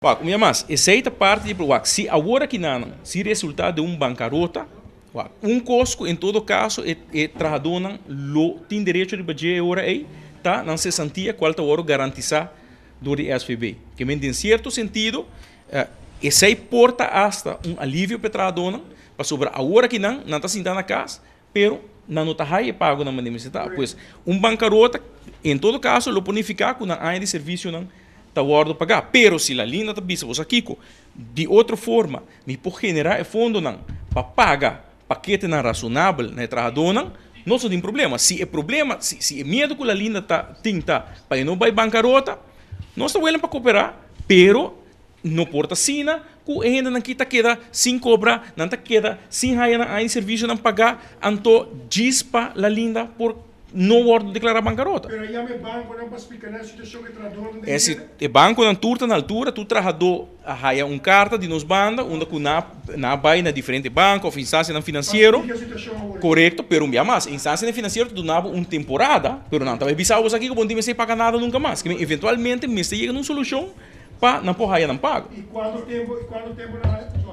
Wak, minha mas, essa é a parte de wak, se agora que não, se resultado de bancarrota, wak, cosco em todo caso é trabalhador lo tem direito de fazer agora aí, tá? Não se sentia qual tá hora garantizar do SPB. Que em certo sentido, essa aí porta hasta alívio para trabalhador, para sobre agora que não está sentando na casa, pero não está aí pago na universidade. Pois bancarrota em todo caso lo bonificar com a área de serviço não tá guardo pagar, pero se a linha tá bisa você aqui de outra forma, me por generar fundo não para pagar paquete não razonável, né, trabalhador não só tem problema. Se é problema, se é medo que a linha tá tinta para não vai bancarrota, nós estamos willing para cooperar, pero não porta sina, que ainda não queda sem cobrar, não queda sem aí serviço não pagar, então dispa a linha por não ordem declarar bancarrota. Pero aí o banco não pode explicar a situação que trabalhador não tem. Esse banco na altura, tu trabalhador há carta de nos banda, onde que na vai na diferente banco, ou instância financeiro, correto, pero mais, instância financeiro tu dava temporada, pero não, talvez bisavos aqui que bom time sem pagar nada nunca mais, que eventualmente me chega numa solução para não porra não pago. E quanto tempo não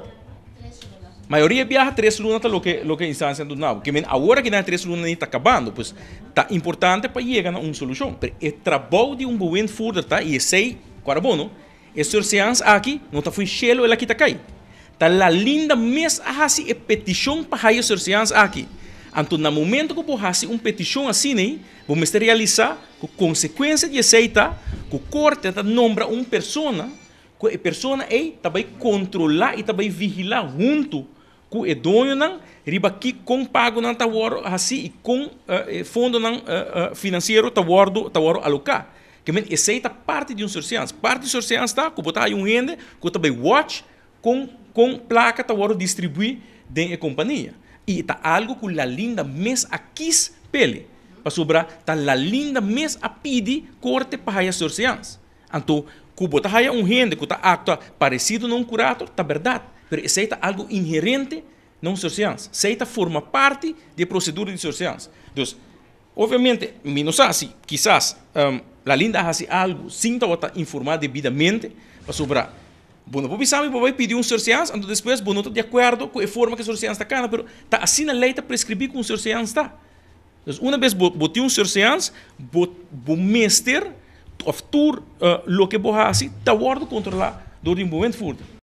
maioria viaja 3 lunas lo que instância do nabo. Que agora que na 3 lunas está acabando, pues tá importante para chegar a uma solução. Pero o trabalho de governo further tá e sei, carbono, é surseans aqui, não tá foi chelo ela que tá cai. Tá la linda mes assim é petição para a surseans aqui. Então no momento que você faz petição assim, né, vamos realizar com consequência de aceitar que o corte tá nombra persona, que a persona vai controlar e vai vigilar junto com o dono não riba aqui com pago não tá waro assim e com fundo não financeiro tá waro alocar que men essa é parte de surseance parte de surseance tá que botar aí rende que também watch com placa tá waro distribuir dentro da companhia e tá algo que a linda mês aqui pele para sobrar tá a linda mês a pedir corte para a surseance então que botar aí rende que tá acto parecido não curator tá verdade. Pero aceita algo inerente não surseance. Aceita forma parte da procedura de surseance. Então, obviamente, não sei se quizás a linda hace algo sem estar informado devidamente para sobrar. Bueno, você sabe que vai pedir surseance, então depois você não está de acordo com a forma que a surseance está cana, pero tá assim na lei está prescrever com surseance está. Então, uma vez você surseance, você mestre of tour lo que você hace, está guardo controlar do momento further.